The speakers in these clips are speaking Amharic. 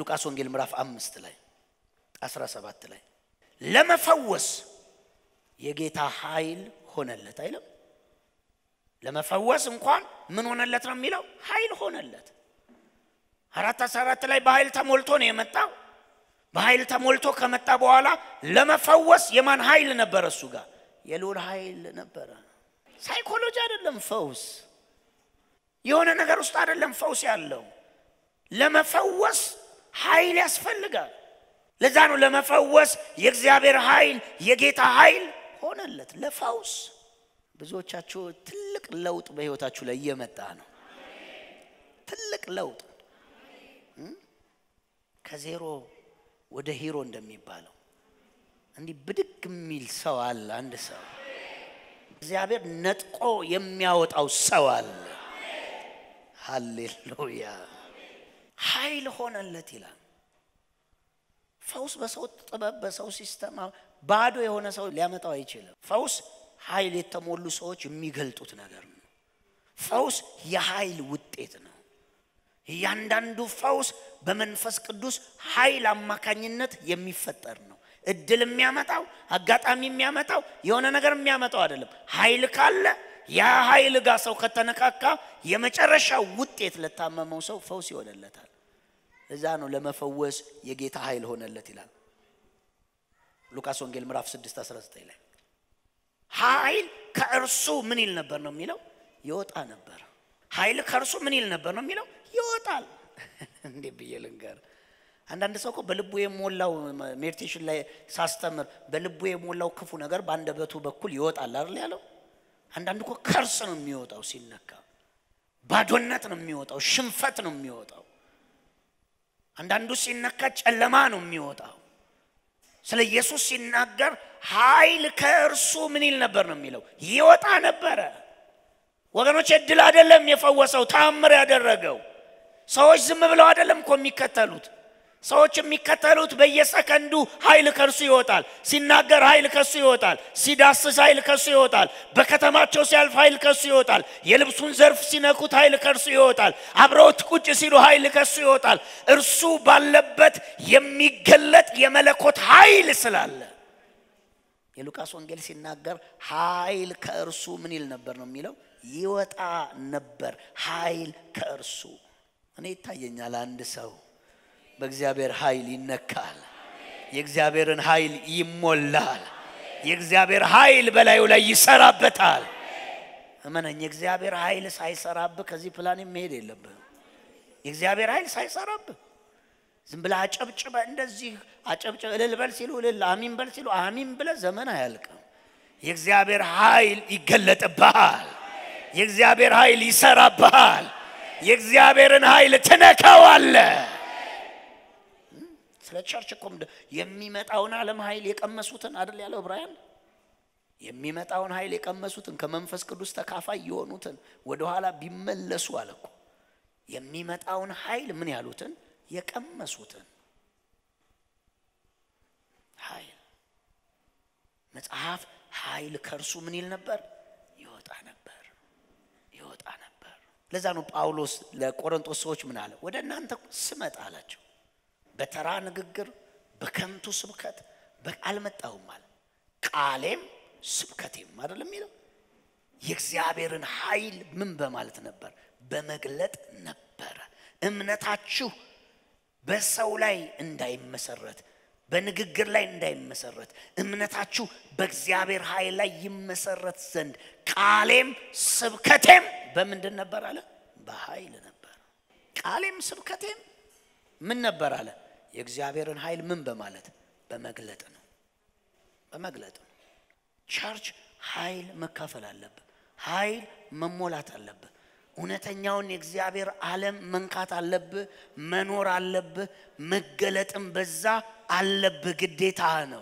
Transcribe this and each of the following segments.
ሉቃስ ወንጌል ምዕራፍ 5 ላይ 17 ላይ ለመፈወስ የጌታ ኃይል ሆነለት አይደል? ለመፈወስ እንኳን ምን ሆነለት ነው የሚለው? ኃይል ሆነለት። 4:14 ላይ በኃይል ተሞልቶ ነው የመጣው። በኃይል ተሞልቶ ከመጣ በኋላ ለመፈወስ የማን ኃይል ነበር? እሱ ጋር የልዑል ኃይል ነበር። ሳይኮሎጂ አይደለም ፈውስ፣ የሆነ ነገር ውስጥ አይደለም ፈውስ ያለው። ለመፈወስ ኃይል ያስፈልጋል። ለዛ ነው ለመፈወስ የእግዚአብሔር ኃይል የጌታ ኃይል ሆነለት ለፈውስ። ብዙዎቻችሁ ትልቅ ለውጥ በህይወታችሁ ላይ እየመጣ ነው። ትልቅ ለውጥ ከዜሮ ወደ ሂሮ እንደሚባለው እንዲህ ብድግ የሚል ሰው አለ። አንድ ሰው እግዚአብሔር ነጥቆ የሚያወጣው ሰው አለ። ሃሌሉያ! ኃይል ሆነለት ይላል። ፈውስ በሰው ጥበብ በሰው ሲስተም ባዶ የሆነ ሰው ሊያመጣው አይችልም። ፈውስ ኃይል የተሞሉ ሰዎች የሚገልጡት ነገር ነው። ፈውስ የኃይል ውጤት ነው። እያንዳንዱ ፈውስ በመንፈስ ቅዱስ ኃይል አማካኝነት የሚፈጠር ነው። እድል የሚያመጣው አጋጣሚ የሚያመጣው የሆነ ነገር የሚያመጣው አይደለም። ኃይል ካለ ያ ኃይል ጋር ሰው ከተነካካ የመጨረሻው ውጤት ለታመመው ሰው ፈውስ ይሆነለታል። ለዛ ነው ለመፈወስ የጌታ ኃይል ሆነለት ይላል ሉቃስ ወንጌል ምዕራፍ 6:19 ላይ ኃይል ከእርሱ ምን ይል ነበር ነው የሚለው? ይወጣ ነበር። ኃይል ከእርሱ ምን ይል ነበር ነው የሚለው? ይወጣል። እንዴ በየልንገር አንዳንድ ሰው እኮ በልቡ የሞላው ሜዲቴሽን ላይ ሳስተምር በልቡ የሞላው ክፉ ነገር በአንደበቱ በኩል ይወጣል አይደል ያለው? አንዳንድ እኮ ከርስ ነው የሚወጣው ሲነካ፣ ባዶነት ነው የሚወጣው፣ ሽንፈት ነው የሚወጣው። አንዳንዱ ሲነካ ጨለማ ነው የሚወጣው። ስለ ኢየሱስ ሲናገር ኃይል ከእርሱ ምን ይል ነበር ነው የሚለው? ይወጣ ነበር። ወገኖች እድል አይደለም የፈወሰው ተአምር ያደረገው። ሰዎች ዝም ብለው አይደለም እኮ የሚከተሉት። ሰዎች የሚከተሉት በየሰከንዱ ኃይል ከእርሱ ይወጣል። ሲናገር ኃይል ከእርሱ ይወጣል። ሲዳስስ ኃይል ከእርሱ ይወጣል። በከተማቸው ሲያልፍ ኃይል ከእርሱ ይወጣል። የልብሱን ዘርፍ ሲነኩት ኃይል ከእርሱ ይወጣል። አብረውት ቁጭ ሲሉ ኃይል ከእርሱ ይወጣል። እርሱ ባለበት የሚገለጥ የመለኮት ኃይል ስላለ የሉቃስ ወንጌል ሲናገር ኃይል ከእርሱ ምን ይል ነበር ነው የሚለው? ይወጣ ነበር። ኃይል ከእርሱ እኔ ይታየኛል አንድ ሰው በእግዚአብሔር ኃይል ይነካል። የእግዚአብሔርን ኃይል ይሞላል። የእግዚአብሔር ኃይል በላዩ ላይ ይሰራበታል። እመነኝ፣ የእግዚአብሔር ኃይል ሳይሰራብ ከዚህ ፕላን መሄድ የለብህም። የእግዚአብሔር ኃይል ሳይሰራብ ዝም ብለህ አጨብጭበ እንደዚህ አጨብጭበ እልል በል ሲሉ እልል፣ አሚን በል ሲሉ አሚን ብለህ ዘመን አያልቅም። የእግዚአብሔር ኃይል ይገለጥብሃል። የእግዚአብሔር ኃይል ይሰራብሃል። የእግዚአብሔርን ኃይል ትነካዋለህ። ስለ ቸርች እኮ የሚመጣውን ዓለም ኃይል የቀመሱትን አይደል ያለው ዕብራውያን? የሚመጣውን ኃይል የቀመሱትን ከመንፈስ ቅዱስ ተካፋይ የሆኑትን ወደ ኋላ ቢመለሱ አለ እኮ። የሚመጣውን ኃይል ምን ያሉትን? የቀመሱትን ኃይል። መጽሐፍ ኃይል ከእርሱ ምን ይል ነበር? ይወጣ ነበር። ይወጣ ነበር። ለዛ ነው ጳውሎስ ለቆሮንቶስ ሰዎች ምን አለ? ወደ እናንተ ስመጣ አላቸው በተራ ንግግር በከንቱ ስብከት አልመጣሁም አለ። ቃሌም ስብከቴም አይደለም የሚለው የእግዚአብሔርን ኃይል ምን በማለት ነበር? በመግለጥ ነበር። እምነታችሁ በሰው ላይ እንዳይመሰረት፣ በንግግር ላይ እንዳይመሰረት፣ እምነታችሁ በእግዚአብሔር ኃይል ላይ ይመሰረት ዘንድ ቃሌም ስብከቴም በምንድን ነበር አለ? በኃይል ነበር። ቃሌም ስብከቴም ምን ነበር አለ? የእግዚአብሔርን ኃይል ምን በማለት? በመግለጥ ነው። በመግለጥ ነው። ቸርች ኃይል መካፈል አለበት። ኃይል መሞላት አለበት። እውነተኛውን የእግዚአብሔር ዓለም መንካት አለበት። መኖር አለበት። መገለጥም በዛ አለበት። ግዴታ ነው።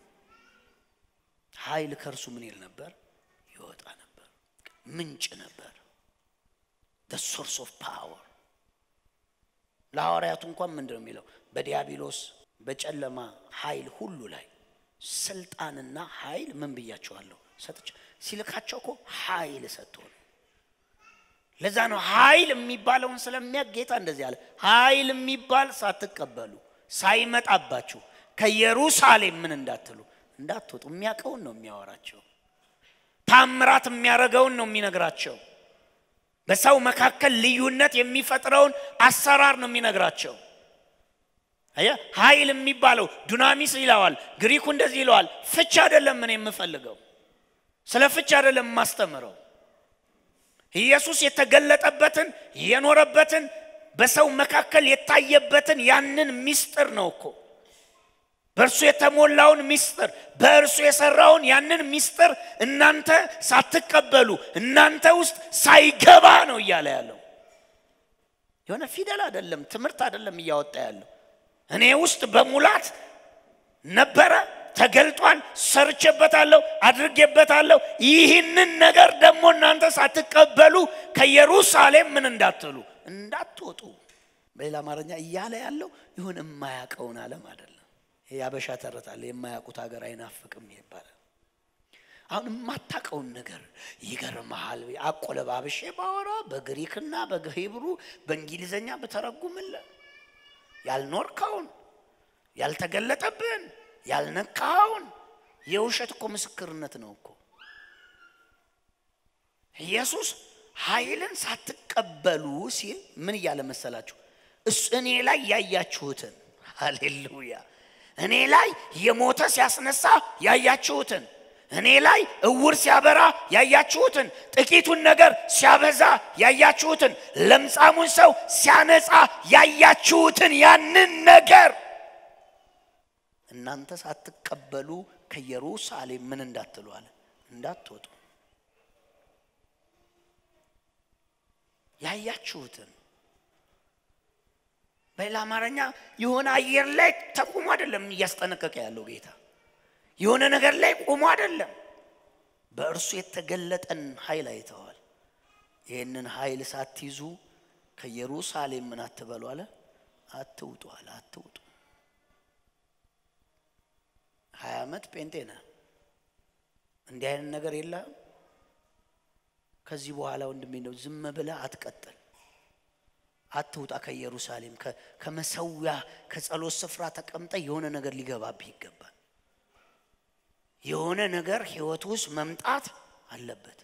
ኃይል ከእርሱ ምን ይል ነበር? ይወጣ ነበር። ምንጭ ነበር። the source of power። ለሐዋርያቱ እንኳን ምንድነው የሚለው? በዲያብሎስ በጨለማ ኃይል ሁሉ ላይ ስልጣንና ኃይል ምን ብያቸዋለሁ? ሰጥቼ ሲልካቸው እኮ ኃይል ሰጥቶ ነው። ለዛ ነው ኃይል የሚባለውን ስለሚያጌታ እንደዚህ አለ ኃይል የሚባል ሳትቀበሉ ሳይመጣባችሁ ከኢየሩሳሌም ምን እንዳትወጡ የሚያቀውን ነው የሚያወራቸው ታምራት የሚያረጋውን ነው የሚነግራቸው በሰው መካከል ልዩነት የሚፈጥረውን አሰራር ነው የሚነግራቸው አያ ኃይል የሚባለው ዱናሚስ ይላዋል ግሪኩ እንደዚህ ይላዋል ፍቻ አይደለም ምን የምፈልገው ስለ ፍቻ አይደለም ማስተምረው ኢየሱስ የተገለጠበትን የኖረበትን በሰው መካከል የታየበትን ያንን ሚስጥር ነው እኮ በእርሱ የተሞላውን ሚስጥር በእርሱ የሰራውን ያንን ሚስጥር እናንተ ሳትቀበሉ እናንተ ውስጥ ሳይገባ ነው እያለ ያለው የሆነ ፊደል አይደለም ትምህርት አይደለም እያወጣ ያለው እኔ ውስጥ በሙላት ነበረ ተገልጧል ሰርቼበታለሁ አድርጌበታለሁ ይህንን ነገር ደግሞ እናንተ ሳትቀበሉ ከኢየሩሳሌም ምን እንዳትወጡ በሌላ አማርኛ እያለ ያለው ይሁን የማያቀውን ዓለም አይደለም ያበሻ ተረታለ የማያቁት ሀገር አይናፍቅም ይባላል አሁን የማታቀውን ነገር ይገርምሃል አቆለባብሼ ባወራ በግሪክና በሂብሩ በእንግሊዘኛ በተረጉምልህ ያልኖርከውን ያልተገለጠብን ያልነካውን የውሸት እኮ ምስክርነት ነው እኮ ኢየሱስ ኃይልን ሳትቀበሉ ሲል ምን ያለ መሰላችሁ እኔ ላይ ያያችሁትን ሃሌሉያ እኔ ላይ የሞተ ሲያስነሳ ያያችሁትን እኔ ላይ እውር ሲያበራ ያያችሁትን ጥቂቱን ነገር ሲያበዛ ያያችሁትን ለምጻሙን ሰው ሲያነጻ ያያችሁትን ያንን ነገር እናንተ ሳትቀበሉ ከኢየሩሳሌም ምን እንዳትሉ አለ እንዳትወጡ ያያችሁትን በሌላ አማርኛ የሆነ አየር ላይ ተቆሞ አይደለም እያስጠነቀቀ ያለው ጌታ የሆነ ነገር ላይ ቆሞ አይደለም በእርሱ የተገለጠን ኃይል አይተዋል ይሄንን ኃይል ሳትይዙ ከኢየሩሳሌም ምን አትበሉ አለ አትውጡ አለ አትውጡ 20 ዓመት ጴንጤና እንዲህ አይነት ነገር የለም ከዚህ በኋላ ወንድሜ ነው ዝም ብለህ አትቀጥል አትውጣ ከኢየሩሳሌም ከመሰዊያ ከጸሎት ስፍራ ተቀምጠ የሆነ ነገር ሊገባብህ ይገባል የሆነ ነገር ህይወት ውስጥ መምጣት አለበት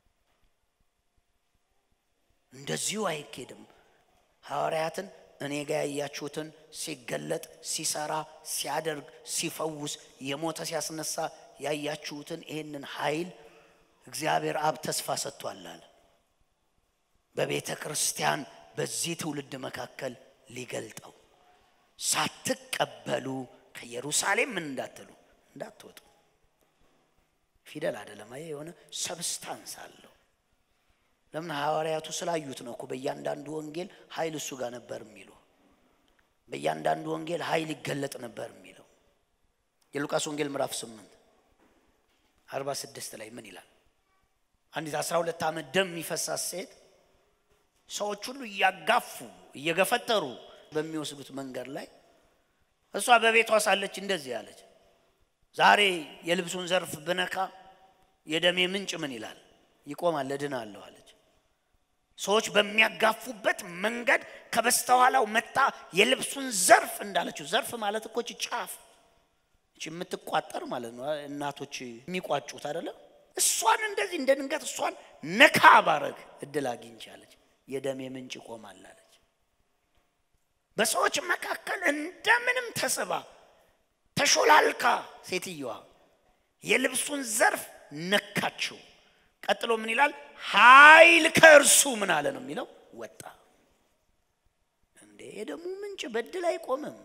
እንደዚሁ አይኬድም ሐዋርያትን እኔ ጋር ያያችሁትን ሲገለጥ ሲሰራ ሲያደርግ ሲፈውስ የሞተ ሲያስነሳ ያያችሁትን ይሄንን ኃይል እግዚአብሔር አብ ተስፋ ሰጥቷል አለ በቤተ ክርስቲያን በዚህ ትውልድ መካከል ሊገልጠው ሳትቀበሉ ከኢየሩሳሌም ምን እንዳትወጡ ፊደል አይደለም የሆነ ሰብስታንስ አለው ለምን ሐዋርያቱ ስላዩት ነው እኮ በእያንዳንዱ ወንጌል ኃይል እሱ ጋር ነበር የሚለው በእያንዳንዱ ወንጌል ኃይል ይገለጥ ነበር የሚለው የሉቃስ ወንጌል ምዕራፍ 8 46 ላይ ምን ይላል አንዲት 12 ዓመት ደም ይፈሳት ሴት ሰዎች ሁሉ ያጋፉ እየገፈተሩ በሚወስዱት መንገድ ላይ እሷ በቤቷ ሳለች እንደዚህ ያለች ዛሬ የልብሱን ዘርፍ ብነካ የደሜ ምንጭ ምን ይላል ይቆማል ለድናለሁ አለች ሰዎች በሚያጋፉበት መንገድ ከበስተኋላው መጣ የልብሱን ዘርፍ እንዳለችው ዘርፍ ማለት እኮ ጫፍ እቺ የምትቋጠር ማለት ነው እናቶች የሚቋጩት አይደለ እሷን እንደዚህ እንደድንገት እሷን ነካ ባረግ እድል አግኝቻለች የደሜ ምንጭ ይቆማል አለች በሰዎች መካከል እንደምንም ተስባ ተሾላልካ ሴትየዋ የልብሱን ዘርፍ ነካችው ቀጥሎ ምን ይላል ኃይል ከእርሱ ምን አለ ነው የሚለው ወጣ እንዴ የደሙ ምንጭ በድል አይቆምም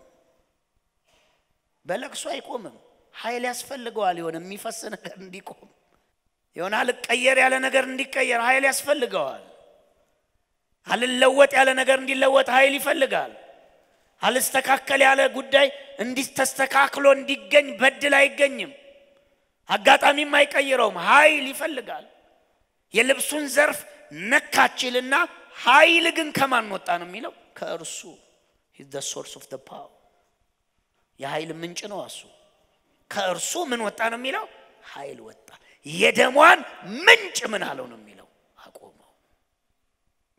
በለቅሶ አይቆምም ኃይል ያስፈልገዋል የሆነ የሚፈስ ነገር እንዲቆም የሆነ አልቀየር ያለ ነገር እንዲቀየር ኃይል ያስፈልገዋል አልለወጥ ያለ ነገር እንዲለወጥ ኃይል ይፈልጋል አልስተካከል ያለ ጉዳይ እንዲስተካከሎ እንዲገኝ በድል አይገኝም አጋጣሚም አይቀየረውም ኃይል ይፈልጋል የልብሱን ዘርፍ ነካችልና ኃይል ግን ከማን ወጣ ነው የሚለው ከእርሱ is the source of the power የኃይል ምንጭ ነው እሱ ከእርሱ ምን ወጣ ነው የሚለው ኃይል ወጣ የደሟን ምንጭ ምን አለው ነው የሚለው አቆመው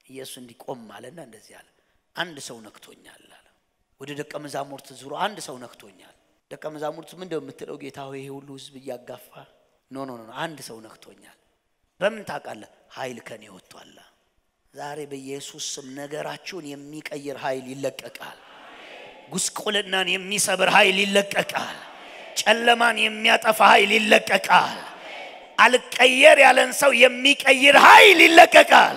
ኢየሱስ እንዲቆም ማለና እንደዚህ አለ አንድ ሰው ነክቶኛል አለ ወደ ደቀ መዛሙርት ዙሮ አንድ ሰው ነክቶኛል ደቀ መዛሙርት ምን እንደምትለው ጌታ ሆይ ይሄ ሁሉ ህዝብ ያጋፋ ኖ አንድ ሰው ነክቶኛል በምን ታውቃለህ ኃይል ከኔ ወጥቷል ዛሬ በኢየሱስ ስም ነገራችሁን የሚቀይር ኃይል ይለቀቃል ጉስቁልናን የሚሰብር ኃይል ይለቀቃል ጨለማን የሚያጠፋ ኃይል ይለቀቃል አልቀየር ያለን ሰው የሚቀይር ኃይል ይለቀቃል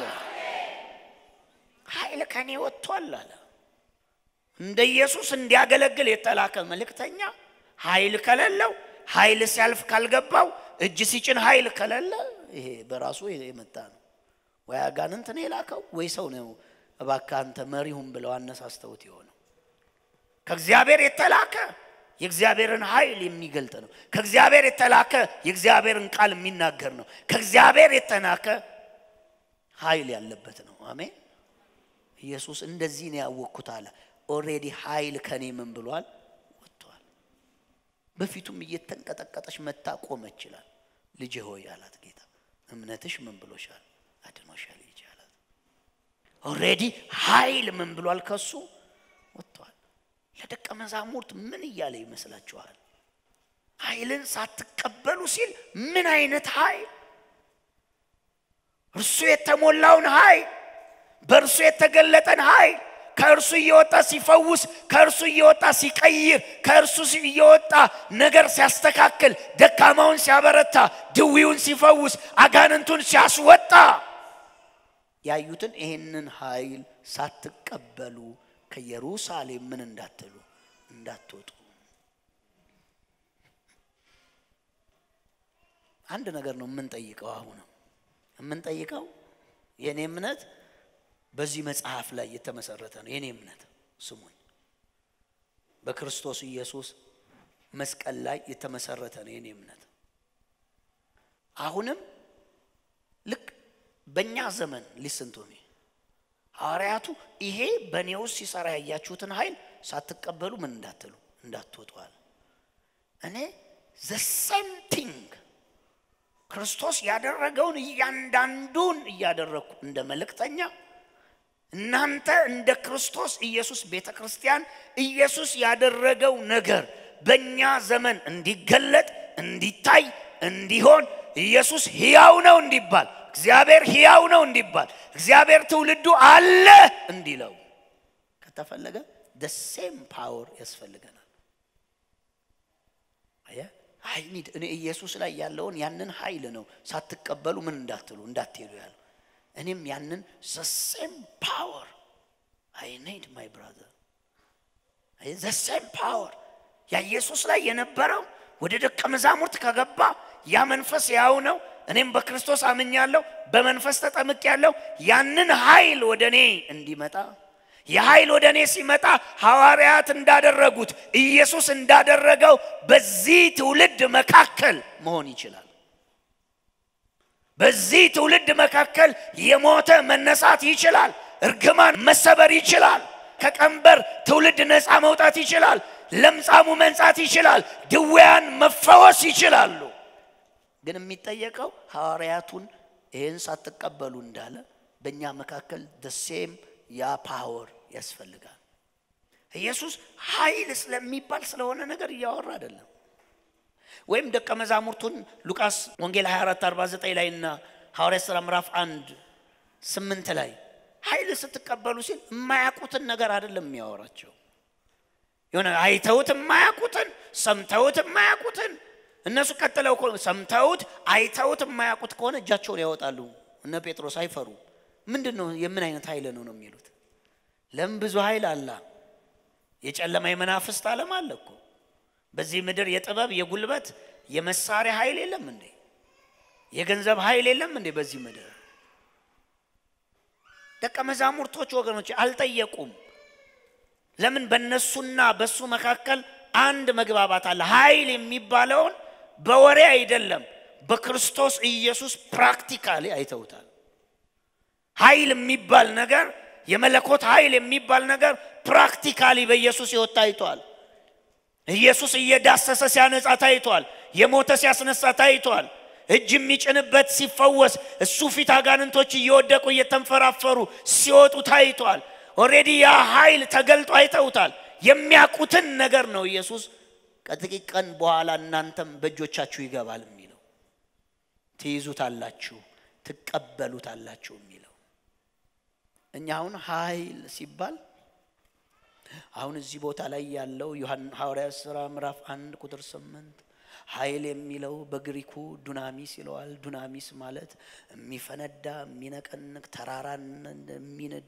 ኃይል ከኔ ወጥቷል አለ እንደ ኢየሱስ እንዲያገለግል የተላከ መልእክተኛ ኃይል ከሌለው ኃይል ሲያልፍ ካልገባው እጅ ሲጭን ኃይል ከሌለ ይሄ በራሱ የመጣ ነው ወይ አጋንንት ነው የላከው ወይ ሰው ነው እባክህ አንተ መሪሁን ብለው አነሳስተውት ይሆነው ከእግዚአብሔር የተላከ የእግዚአብሔርን ኃይል የሚገልጥ ነው ከእግዚአብሔር የተላከ የእግዚአብሔርን ቃል የሚናገር ነው ከእግዚአብሔር የተናከ ኃይል ያለበት ነው አሜን ኢየሱስ እንደዚህ ነው ያወቅኩት አለ ኦሬዲ ኃይል ከኔ ምን ብሏል ወጥቷል በፊቱም እየተንቀጠቀጠች መጣ ቆመች ይላል ልጄ ሆይ አላት ጌታ እምነትሽ ምን ብሎሻል አድኖሻል ይቻላል ኦሬዲ ኃይል ምን ብሏል ከሱ ወጥቷል ለደቀ መዛሙርት ምን ይያለ ይመስላችኋል ኃይልን ሳትቀበሉ ሲል ምን አይነት ኃይል እርሱ የተሞላውን ኃይል በእርሱ የተገለጠን ኃይል ከእርሱ እየወጣ ሲፈውስ ከእርሱ እየወጣ ሲቀይር ከእርሱ እየወጣ ነገር ሲያስተካክል ደካማውን ሲያበረታ ድዊውን ሲፈውስ አጋንንቱን ሲያስወጣ ያዩትን ይሄንን ኃይል ሳትቀበሉ ከኢየሩሳሌም ምን እንዳትሉ እንዳትወጡ አንድ ነገር ነው የምንጠይቀው አሁን የምንጠይቀው የኔ እምነት በዚህ መጽሐፍ ላይ የተመሰረተ ነው የኔ እምነት ስሙኝ በክርስቶስ ኢየሱስ መስቀል ላይ የተመሰረተ ነው የኔ እምነት አሁንም ልክ በእኛ ዘመን ሊስንቶሚ ሐዋርያቱ ይሄ በኔው ሲሰራ ያያችሁትን ኃይል ሳትቀበሉ ምን እንዳትሉ እንዳትወጡዋል እኔ the same thing ክርስቶስ ያደረገውን እያንዳንዱን እያደረኩ እንደ መልእክተኛ እናንተ እንደ ክርስቶስ ኢየሱስ ቤተክርስቲያን ኢየሱስ ያደረገው ነገር በእኛ ዘመን እንዲገለጥ እንዲታይ እንዲሆን ኢየሱስ ሕያው ነው እንዲባል እግዚአብሔር ሕያው ነው እንዲባል እግዚአብሔር ትውልዱ አለ እንዲለው ከተፈለገ the same power ያስፈልገናል አይ ኒድ እኔ ኢየሱስ ላይ ያለውን ያንን ኃይል ነው ሳትቀበሉ ምን እንዳትሉ እንዳትሄዱ ያለው እኔም ያንን the same power I need my brother the same power ያ ኢየሱስ ላይ የነበረው ወደ ደቀ መዛሙርት ከገባ ያ መንፈስ ያው ነው እኔም በክርስቶስ አምኛለሁ በመንፈስ ተጠምቄያለሁ ያንን ኃይል ወደኔ እንዲመጣ የኃይል ወደኔ ሲመጣ ሐዋርያት እንዳደረጉት ኢየሱስ እንዳደረገው በዚህ ትውልድ መካከል መሆን ይችላል በዚህ ትውልድ መካከል የሞተ መነሳት ይችላል እርግማን መሰበር ይችላል ከቀንበር ትውልድ ነፃ መውጣት ይችላል ለምጻሙ መንጻት ይችላል ድውያን መፈወስ ይችላሉ ግን የሚጠየቀው ሐዋርያቱን ይሄን ሳትቀበሉ እንዳለ በእኛ መካከል the same ያ ፓወር ያስፈልጋል ኢየሱስ ኃይል ስለሚባል ስለሆነ ነገር እያወራ አይደለም ወይም ደቀ መዛሙርቱን ሉቃስ ወንጌል 24:49 ላይና ሐዋርያት ሥራ ምዕራፍ 1:8 ላይ ኃይል ስትቀበሉ ሲል የማያውቁትን ነገር አይደለም የሚያወራቸው የሆነ አይተውት የማያውቁትን ሰምተውት የማያውቁትን እነሱ ቀጥለው ሰምተውት አይተውት የማያውቁት ከሆነ እጃቸውን ያወጣሉ እነ ጴጥሮስ አይፈሩ ምንድነው የምን አይነት ኃይል ነው የሚሉት ለምን ብዙ ኃይል አለ የጨለማ የመናፍስት ዓለም አለ እኮ በዚህ ምድር የጥበብ የጉልበት የመሳሪያ ኃይል የለም እንዴ የገንዘብ ኃይል የለም እንዴ በዚህ ምድር ደቀ መዛሙርቶች ወገኖች አልጠየቁም ለምን በእነሱና በሱ መካከል አንድ መግባባት አለ ኃይል የሚባለውን በወሬ አይደለም በክርስቶስ ኢየሱስ ፕራክቲካሊ አይተውታል ኃይል የሚባል ነገር የመለኮት ኃይል የሚባል ነገር ፕራክቲካሊ በኢየሱስ ይወጣይቷል ኢየሱስ እየዳሰሰ ሲያነጻ ታይቷል የሞተ ሲያስነሳ ታይቷል እጅ የሚጭንበት ሲፈወስ እሱ ፊት አጋንንቶች እየወደቁ እየተንፈራፈሩ ሲወጡ ታይቷል። ኦሬዲ ያ ኃይል ተገልጦ አይተውታል። የሚያቁትን ነገር ነው ኢየሱስ ከጥቂት ቀን በኋላ እናንተም በእጆቻችሁ ይገባል የሚለው ትይዙታላችሁ ትቀበሉታላችሁ የሚለው። እኛ አሁን ኃይል ሲባል አሁን እዚህ ቦታ ላይ ያለው ዮሐንስ ሐዋርያት ሥራ ምዕራፍ 1 ቁጥር 8 ኃይል የሚለው በግሪኩ ዱናሚስ ይለዋል። ዱናሚስ ማለት የሚፈነዳ የሚነቀንቅ ተራራን የሚንድ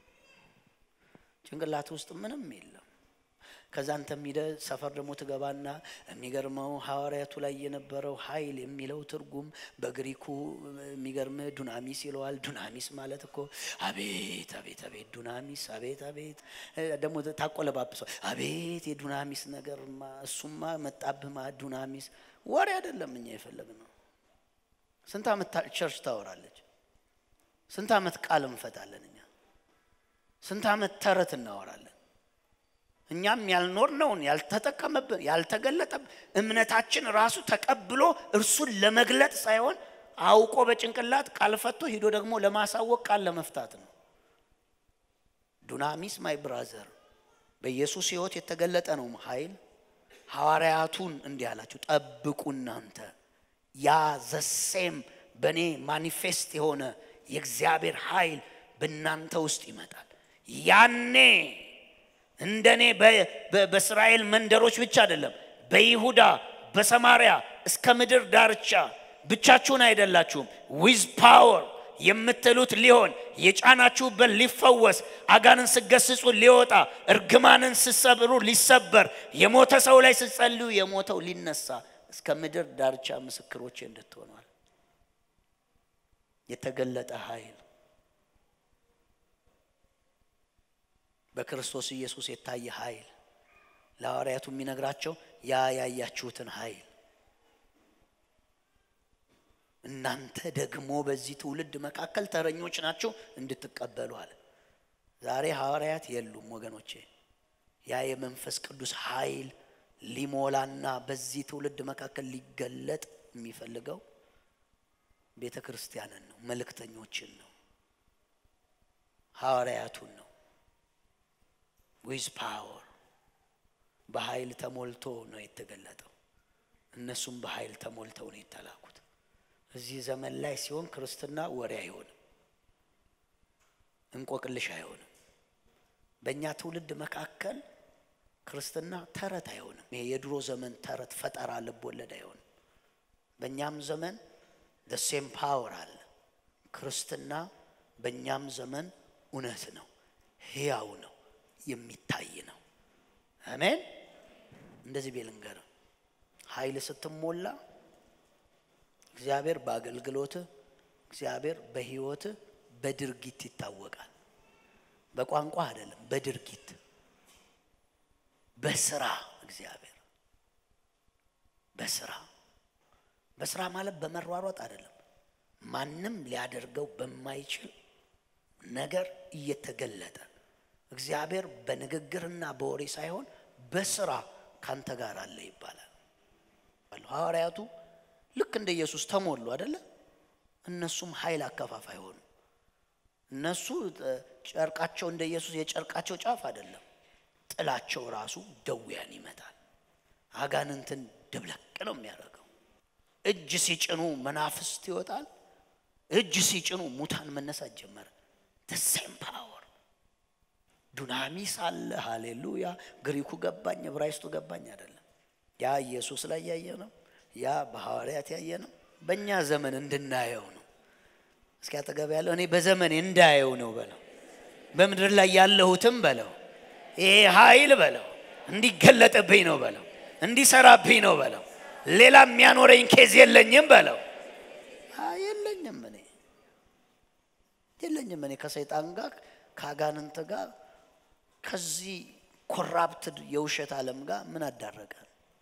ጭንቅላት ውስጥ ምንም የለም። ከዛ አንተ ሚደ ሰፈር ደግሞ ትገባና የሚገርመው ሐዋርያቱ ላይ የነበረው ኃይል የሚለው ትርጉም በግሪኩ የሚገርም ዱናሚስ ይለዋል። ዱናሚስ ማለት እኮ አቤት አቤት አቤት ዱናሚስ አቤት አቤት ደግሞ ታቆለባብሶ አቤት የዱናሚስ ነገርማ እሱማ መጣብማ ዱናሚስ ወሬ አይደለም። እኛ የፈለግነው ስንት አመት ቸርች ታወራለች፣ ስንት አመት ቃል እንፈታለን፣ እኛ ስንት አመት ተረት እናወራለን። እኛም ያልኖርነውን ያልተጠቀመብን ያልተገለጠብ እምነታችን ራሱ ተቀብሎ እርሱን ለመግለጥ ሳይሆን አውቆ በጭንቅላት ቃል ፈቶ ሄዶ ደግሞ ለማሳወቅ ቃል ለመፍታት ነው። ዱናሚስ ማይ ብራዘር በኢየሱስ ሕይወት የተገለጠ ነው ኃይል። ሐዋርያቱን እንዲህ አላችሁ ጠብቁ እናንተ ያ ዘሴም በኔ ማኒፌስት የሆነ የእግዚአብሔር ኃይል በእናንተ ውስጥ ይመጣል። ያኔ እንደኔ በእስራኤል መንደሮች ብቻ አይደለም በይሁዳ በሰማሪያ እስከ ምድር ዳርቻ ብቻችሁን አይደላችሁም። ዊዝ ፓወር የምትሉት ሊሆን የጫናችሁበት ሊፈወስ አጋንን ስገስጹ ሊወጣ እርግማንን ስሰብሩ ሊሰበር የሞተ ሰው ላይ ስጸልዩ የሞተው ሊነሳ እስከ ምድር ዳርቻ ምስክሮቼ እንድትሆኑ የተገለጠ ኃይል በክርስቶስ ኢየሱስ የታየ ኃይል ለሐዋርያቱ የሚነግራቸው ያ ያያችሁትን ኃይል እናንተ ደግሞ በዚህ ትውልድ መካከል ተረኞች ናችሁ እንድትቀበሉ አለ። ዛሬ ሐዋርያት የሉም ወገኖቼ። ያ የመንፈስ ቅዱስ ኃይል ሊሞላና በዚህ ትውልድ መካከል ሊገለጥ የሚፈልገው ቤተክርስቲያንን ነው፣ መልእክተኞችን ነው፣ ሐዋርያቱን ነው። with power በኃይል ተሞልቶ ነው የተገለጠው። እነሱም በኃይል ተሞልተው ነው የተላኩት። እዚህ ዘመን ላይ ሲሆን ክርስትና ወሬ አይሆንም፣ እንቆቅልሽ አይሆንም። በእኛ ትውልድ መካከል ክርስትና ተረት አይሆንም። ይሄ የድሮ ዘመን ተረት ፈጠራ ልብ ወለድ አይሆንም። በእኛም ዘመን the same power አለ። ክርስትና በእኛም ዘመን እውነት ነው፣ ሕያው ነው፣ የሚታይ ነው። አሜን። እንደዚህ ቢልንገር ኃይል ስትሞላ እግዚአብሔር በአገልግሎት እግዚአብሔር በህይወት በድርጊት ይታወቃል። በቋንቋ አይደለም፣ በድርጊት በስራ እግዚአብሔር በስራ ማለት በመሯሯጥ አይደለም። ማንም ሊያደርገው በማይችል ነገር እየተገለጠ እግዚአብሔር በንግግርና በወሬ ሳይሆን በስራ ካንተ ጋር አለ ይባላል። ሐዋርያቱ ልክ እንደ ኢየሱስ ተሞሉ አይደለ? እነሱም ኃይል አከፋፋይ ሆኑ። እነሱ ጨርቃቸው እንደ ኢየሱስ የጨርቃቸው ጫፍ አይደለም፣ ጥላቸው ራሱ ደውያን ይመታል፣ አጋንንትን ድብለቅ ነው የሚያደርገው። እጅ ሲጭኑ መናፍስት ይወጣል፣ እጅ ሲጭኑ ሙታን መነሳት ጀመረ። the same power ዱናሚስ አለ። ሃሌሉያ። ግሪኩ ገባኝ ዕብራይስጡ ገባኝ አይደለም። ያ ኢየሱስ ላይ ያየነው ያ በሐዋርያት ያየነው በእኛ ዘመን እንድናየው ነው። እስኪ አጠገብ ያለው እኔ በዘመኔ እንዳየው ነው በለው። በምድር ላይ ያለሁትም በለው ይሄ ኃይል በለው እንዲገለጥብኝ ነው በለው፣ እንዲሰራብኝ ነው በለው። ሌላ የሚያኖረኝ ኬዝ የለኝም በለው። የለኝም እኔ ከሰይጣን ጋር ከአጋንንት ጋር ከዚህ ኮራፕትድ የውሸት ዓለም ጋር ምን አዳረጋል?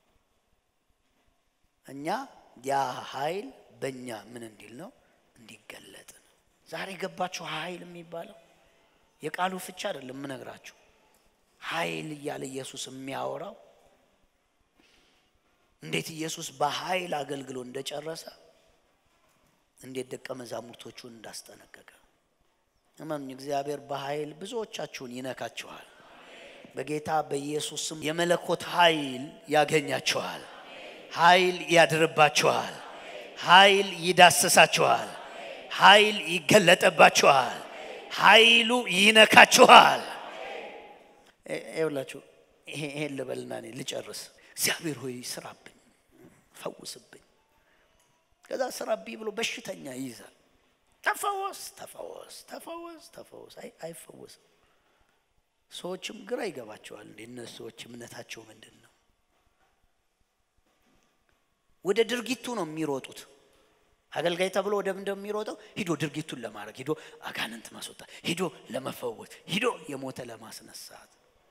እኛ ያ ኃይል በእኛ ምን እንዲል ነው? እንዲገለጥ ነው። ዛሬ ገባችሁ? ኃይል የሚባለው የቃሉ ፍቻ አይደለም ምነግራችሁ። ኃይል እያለ ኢየሱስ የሚያወራው እንዴት ኢየሱስ በኃይል አገልግሎ እንደጨረሰ እንዴት ደቀ መዛሙርቶቹን እንዳስጠነቀቀ እመኑኝ እግዚአብሔር በኃይል ብዙዎቻችሁን ይነካችኋል በጌታ በኢየሱስ ስም የመለኮት ኃይል ያገኛችኋል ኃይል ያድርባችኋል ኃይል ይዳስሳችኋል ኃይል ይገለጥባችኋል ኃይሉ ይነካችኋል ይኸውላችሁ ይሄን ልበልና እኔ ልጨርስ እግዚአብሔር ሆይ ስራብኝ ፈውስብኝ ከዛ ስራብኝ ብሎ በሽተኛ ይይዛል ተፈወስ አይፈወስም ሰዎችም ግራ ይገባቸዋል እነሱ ሰዎች እምነታቸው ምንድነው ወደ ድርጊቱ ነው የሚሮጡት አገልጋይ ተብሎ ወደ እንደሚሮጠው ሂዶ ድርጊቱን ለማድረግ ሂዶ አጋንንት ማስወጣት ሂዶ ለመፈወስ ሂዶ የሞተ ለማስነሳት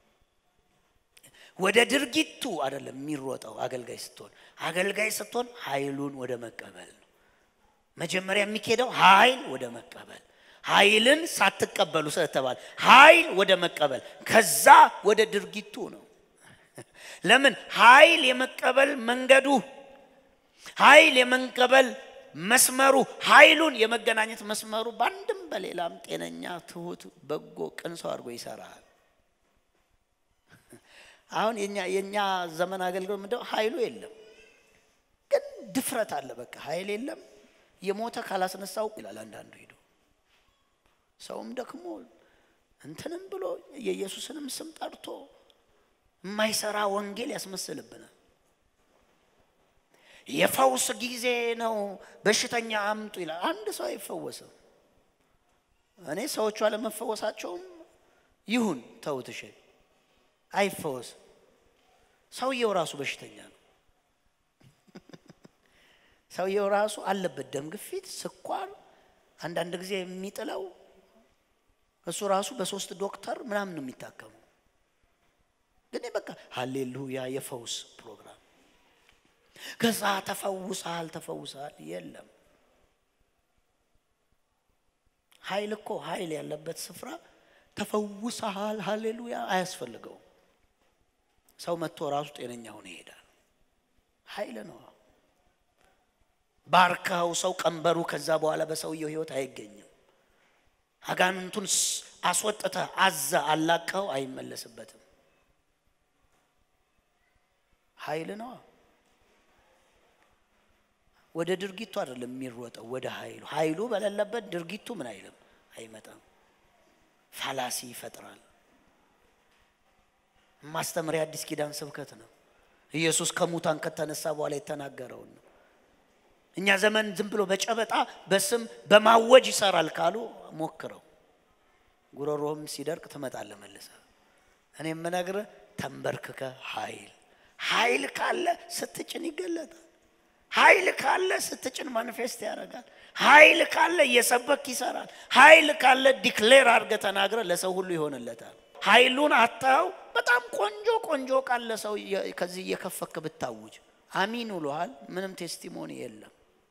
ወደ ድርጊቱ አይደለም የሚሮጠው አገልጋይ ስትሆን ኃይሉን ወደ መቀበል ነው መጀመሪያ የሚከደው ኃይል ወደ መቀበል ኃይልን ሳትቀበሉ ስለተባለ ኃይል ወደ መቀበል ከዛ ወደ ድርጊቱ ነው ለምን ኃይል የመቀበል መንገዱ ኃይል የመንቀበል መስመሩ ኃይሉን የመገናኘት መስመሩ ባንድም በሌላም ጤነኛ ትሁት በጎ ቅን ሰው አድርጎ ይሰራል አሁን የኛ ዘመን አገልግሎት ምንድነው ኃይሉ የለም ግን ድፍረት አለ በቃ ኃይል የለም የሞተ ካላስነሳው ይላል አንዳንዱ ሄዶ ሰውም ደክሞ እንትንም ብሎ የኢየሱስንም ስም ጠርቶ የማይሰራ ወንጌል ያስመስልብናል የፈውስ ጊዜ ነው በሽተኛ አምጡ ይላል አንድ ሰው አይፈወስም እኔ ሰዎቹ አለመፈወሳቸውም ይሁን ተውትሽ አይፈወስ ሰውየው ራሱ በሽተኛ ነው ሰውየው ራሱ አለበት ደም ግፊት ስኳር አንዳንድ ጊዜ የሚጥለው እሱ ራሱ በሶስት ዶክተር ምናምን ነው የሚታከመው ግን በቃ ሃሌሉያ የፈውስ ፕሮግራም ከዛ ተፈውሳል የለም ኃይል እኮ ኃይል ያለበት ስፍራ ተፈውሳል ሃሌሉያ አያስፈልገው ሰው መጥቶ ራሱ ጤነኛ ሆነ ይሄዳል ኃይል ነው ባርካው ሰው ቀንበሩ ከዛ በኋላ በሰውየው ህይወት አይገኝም አጋንንቱን አስወጣተ አዛ አላቀው አይመለስበትም ኃይል ነው ወደ ድርጊቱ አይደለም የሚሮጠው ወደ ኃይሉ በለለበት ድርጊቱ ምን አይልም አይመጣም ፋላሲ ይፈጥራል ማስተምሪያ አዲስ ኪዳን ስብከት ነው ኢየሱስ ከሙታን ከተነሳ በኋላ የተናገረው ነው እኛ ዘመን ዝም ብሎ በጨበጣ በስም በማወጅ ይሰራል ካሉ ሞክረው ጉሮሮም ሲደርቅ ተመጣለ መልሰ እኔ መናገር ተንበርክከ ኃይል ካለ ስትጭን ይገለጣል ኃይል ካለ ስትጭን ማኒፌስት ያደርጋል ኃይል ካለ እየሰበክ ይሰራል ኃይል ካለ ዲክሌር አድርገ ተናግረ ለሰው ሁሉ ይሆንለታል ኃይሉን አጣው በጣም ቆንጆ ካለ ሰው ከዚህ እየከፈክ ብታውጅ አሚን ውሏል ምንም ቴስቲሞኒ የለም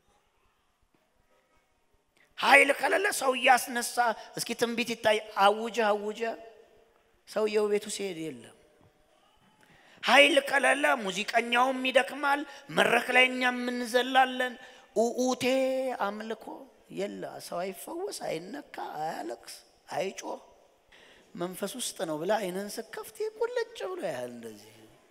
ኃይል ካለ ሰው ያስነሳ እስኪ ትንቢት ይታይ አውጀ ሰው የቤቱ ሲሄድ የለም ኃይል ካለ ሙዚቀኛውም ይደክማል መድረክ ላይኛም እንዘላለን ኡኡቴ አምልኮ የለ ሰው አይፈወስ አይነካ አያለቅስ አይጮህ መንፈስ ውስጥ ነው ብላ አይነን ስከፍት ይቆለጭ ብሎ ያህል እንደዚህ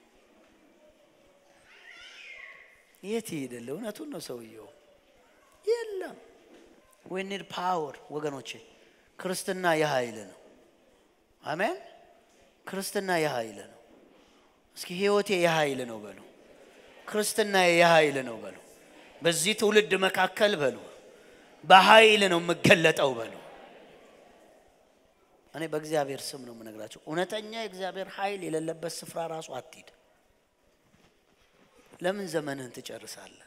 የት ይሄዳል እውነቱን ነው ሰውየው የለም we need power ወገኖቼ ክርስትና የኃይል ነው አሜን ክርስትና የኃይል ነው እስኪ ህይወቴ የኃይል ነው በሉ ክርስትና የኃይል ነው በሉ በዚህ ትውልድ መካከል በሉ በኃይል ነው መገለጣው በሉ እኔ በእግዚአብሔር ስም ነው የምነግራችሁ እውነተኛ የእግዚአብሔር ኃይል የሌለበት ስፍራ ራሱ አትሂድ ለምን ዘመንህን ትጨርሳለህ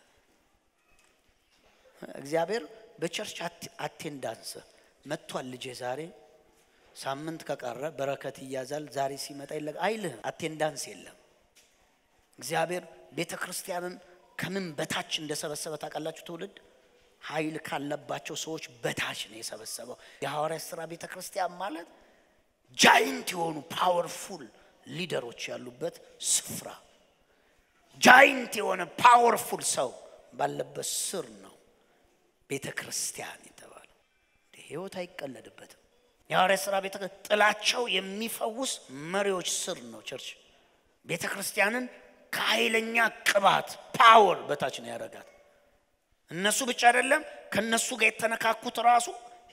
እግዚአብሔር በቸርች አቴንዳንስ መጥቷል ልጄ ዛሬ ሳምንት ከቀረ በረከት ይያዛል ዛሬ ሲመጣ ይለቅ አይልህ አቴንዳንስ የለም እግዚአብሔር ቤተክርስቲያንን ከምን በታች እንደሰበሰበ ታውቃላችሁ ትውልድ ኃይል ካለባቸው ሰዎች በታች ነው የሰበሰበው የሐዋርያት ሥራ ቤተክርስቲያን ማለት ጃይንት የሆኑ ፓወርፉል ሊደሮች ያሉበት ስፍራ ጃይንት የሆነ ፓወርፉል ሰው ባለበት ስር ነው ቤተክርስቲያን የተባለው ህይወት አይቀለድበትም የሐዋርያት ሥራ ጥላቸው የሚፈውስ መሪዎች ስር ነው ቸርች ቤተክርስቲያንን ከኃይለኛ ቅባት ፓወር በታች ነው ያረጋት እነሱ ብቻ አይደለም ከነሱ ጋር የተነካኩት ራሱ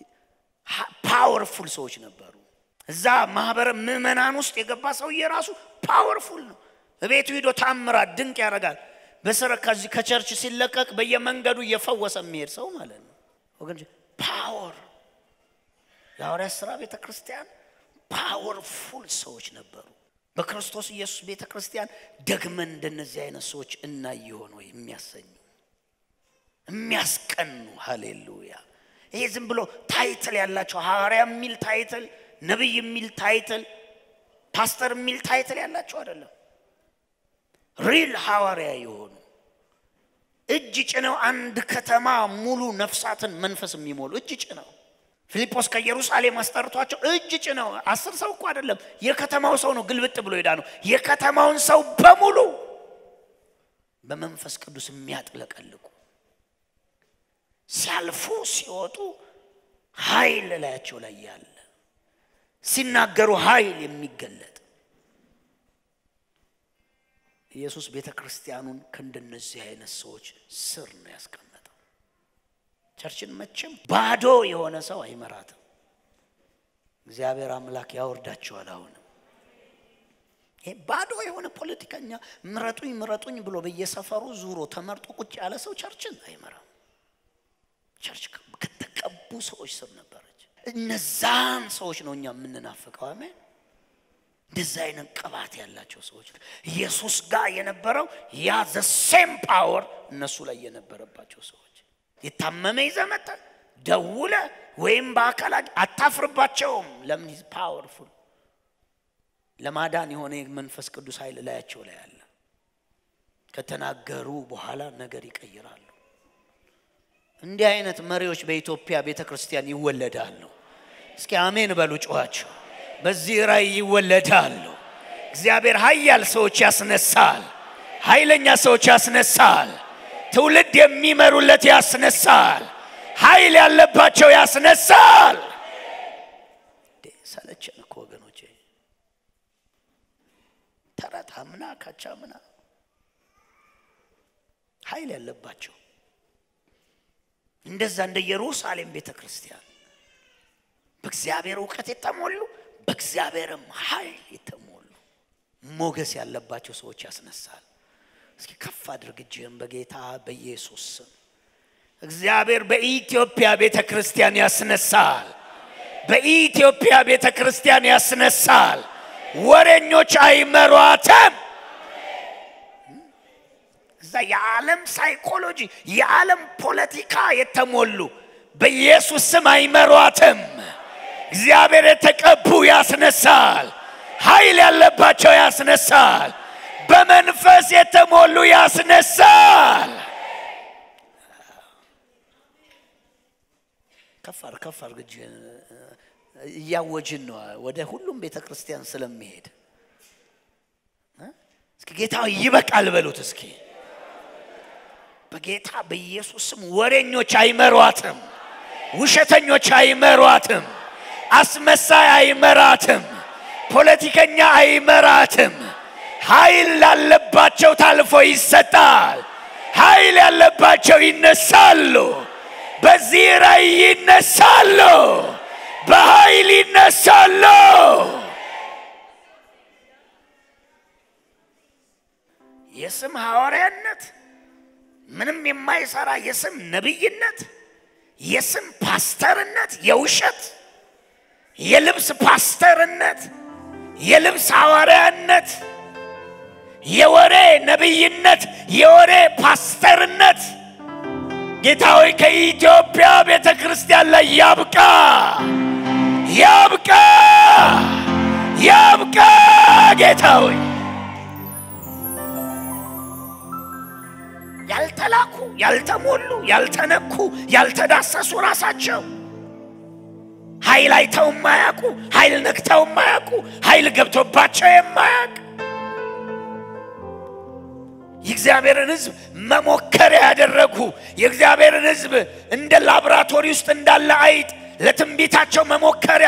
ፓወርፉል ሰዎች ነበሩ እዛ ማህበር ምዕመናን ውስጥ የገባ ሰው የራሱ ፓወርፉል ነው በቤቱ ሄዶ ታምራት ድንቅ ያረጋል በሰረካዚ ከቸርች ሲለቀቅ በየመንገዱ እየፈወሰ የሚሄድ ሰው ማለት ነው ወገንጂ ፓወር የሐዋርያት ሥራ ቤተክርስቲያን ፓወርፉል ሰዎች ነበሩ በክርስቶስ ኢየሱስ ቤተክርስቲያን ደግመን እንደነዚህ አይነት ሰዎች እና ይሆን ወይ የሚያሰኙ የሚያስቀኑ ሃሌሉያ ይሄ ዝም ብሎ ታይትል ያላቸው ሐዋርያ የሚል ታይትል ነብይ የሚል ታይትል ፓስተር የሚል ታይትል ያላቸው አይደለም ሪል ሐዋርያ ይሆኑ እጅ ጭነው አንድ ከተማ ሙሉ ነፍሳትን መንፈስ የሚሞሉ እጅ ጭነው ፊልጶስ ከኢየሩሳሌም አስጠርቷቸው እጅ ጭነው 10 ሰው እኮ አይደለም የከተማው ሰው ነው ግልብጥ ብሎ ይዳ ነው የከተማውን ሰው በሙሉ በመንፈስ ቅዱስ የሚያጥለቀልቁ ሲያልፉ ሲወጡ ኃይል ላያቸው ላይ ያለ ሲናገሩ ኃይል የሚገለጥ ኢየሱስ ቤተክርስቲያኑን ከእንደነዚህ አይነት ሰዎች ስር ነው ያስቀመጠው ቸርችን መቼም ባዶ የሆነ ሰው አይመራትም እግዚአብሔር አምላክ ያወርዳቸዋል አሁን ይሄ ባዶ የሆነ ፖለቲከኛ ምረጡኝ ብሎ በየሰፈሩ ዙሮ ተመርጦ ቁጭ ያለ ሰው ቸርችን አይመራም ቸርች ከተቀቡ ሰዎች ስር ነበረች እነዛን ሰዎች ነው እኛ የምንናፍቀው አሜን እንደዛ አይነት ቅባት ያላቸው ሰዎች ኢየሱስ ጋር የነበረው ያ the same power እነሱ ላይ የነበረባቸው ሰዎች የታመመ ይዘመጣ ደውለ ወይም በአካል አታፍርባቸውም ለምን is powerful ለማዳን የሆነ መንፈስ ቅዱስ ኃይል ላያቸው ላይ አለ ከተናገሩ በኋላ ነገር ይቀይራሉ እንዲህ አይነት መሪዎች በኢትዮጵያ ቤተክርስቲያን ይወለዳሉ እስኪ አሜን በሉ ጮኻችሁ በዚህ ራይ ይወለዳሉ እግዚአብሔር ኃያል ሰዎች ያስነሳል ኃይለኛ ሰዎች ያስነሳል ትውልድ የሚመሩለት ያስነሳል ኃይል ያለባቸው ያስነሳል ሰለቸን እኮ ወገኖቼ ተራታምና ካቻምና ኃይል ያለባቸው እንደዛ እንደ ኢየሩሳሌም ቤተክርስቲያን በእግዚአብሔር ዕውቀት የተሞሉ በእግዚአብሔርም ኃይል የተሞሉ ሞገስ ያለባቸው ሰዎች ያስነሳል እስኪ ከፍ አድርግ እጅህን በጌታ በኢየሱስ ስም እግዚአብሔር በኢትዮጵያ ቤተክርስቲያን ያስነሳል በኢትዮጵያ ቤተክርስቲያን ያስነሳል ወሬኞች አይመሯትም እዛ የዓለም ሳይኮሎጂ የዓለም ፖለቲካ የተሞሉ በኢየሱስ ስም አይመሯትም እግዚአብሔር የተቀቡ ያስነሳል ኃይል ያለባቸው ያስነሳል በመንፈስ የተሞሉ ያስነሳል ከፋር ግጅ ያወጅን ነው ወደ ሁሉም ቤተክርስቲያን ስለሚሄድ እስኪ ጌታው ይበቃል በሉት እስኪ በጌታ በኢየሱስ ስም ወሬኞች አይመሯትም ውሸተኞች አይመሯትም አስመሳይ አይመራትም ፖለቲከኛ አይመራትም ኃይል ያለባቸው ታልፎ ይሰጣል ኃይል ያለባቸው ይነሳሉ በዚህ ራይ ይነሳሉ በኃይል ይነሳሉ የስም ሐዋርያነት ምንም የማይሰራ የስም ነብይነት የስም ፓስተርነት የውሸት የልብስ ፓስተርነት የልብስ ሐዋርያነት የወሬ ነብይነት የወሬ ፓስተርነት ጌታዬ ከኢትዮጵያ ቤተክርስቲያን ላይ ያብቃ ጌታዬ ያልተላኩ ያልተሞሉ ያልተነኩ ያልተዳሰሱ ራሳቸው ኃይል አይተው ማያቁ ኃይል ነክተው ማያቁ ኃይል ገብቶባቸው የማያቅ የእግዚአብሔርን ሕዝብ መሞከሪያ ያደረጉ የእግዚአብሔርን ሕዝብ እንደ ላብራቶሪ ውስጥ እንዳለ አይጥ ለትንቢታቸው መሞከሪያ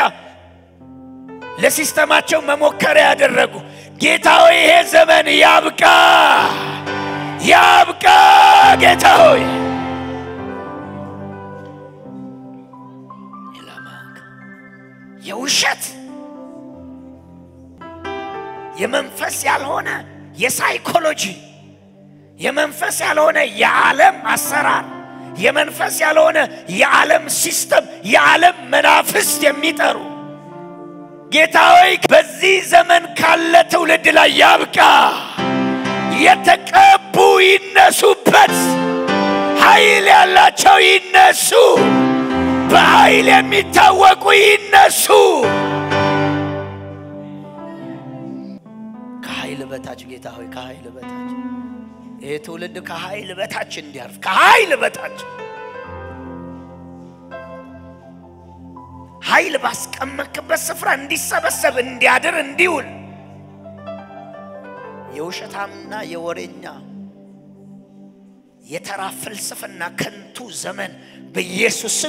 ለሲስተማቸው መሞከሪያ ያደረጉ ጌታ ሆይ ይሄ ዘመን ያብቃ ጌታ ሆይ የውሸት የመንፈስ ያልሆነ የሳይኮሎጂ የመንፈስ ያልሆነ የዓለም አሰራር የመንፈስ ያልሆነ የዓለም ሲስተም የዓለም መናፍስት የሚጠሩ ጌታ ሆይ በዚህ ዘመን ካለ ትውልድ ላይ ያብቃ የተቀቡ ይነሱበት ኃይል ያላቸው ይነሱ በኃይል የሚታወቁ ይነሱ ከኃይል በታች ጌታ ሆይ ከኃይል በታች ይሄ ትውልድ ከኃይል በታች እንዲያርፍ ከኃይል በታች ኃይል ባስቀመጥክበት ስፍራ እንዲሰበሰብ እንዲያድር እንዲውል የውሸታምና የወሬኛ የተራ ፍልስፍና ከንቱ ዘመን በኢየሱስ ስም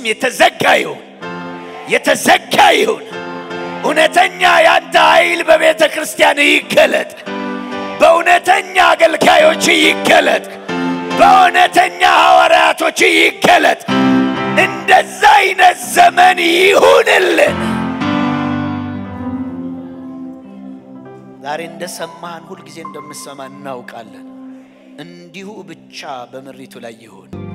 የተዘጋ ይሁን እውነተኛ ያንተ ኃይል በቤተ ክርስቲያን ይገለጥ በእውነተኛ አገልጋዮች ይገለጥ በእውነተኛ ሐዋርያቶች ይገለጥ እንደዛ አይነት ዘመን ይሁንልን ዛሬ እንደሰማን ሁሉ ጊዜ እንደምሰማን እናውቃለን እንዲሁ ብቻ በመሪቱ ላይ ይሁን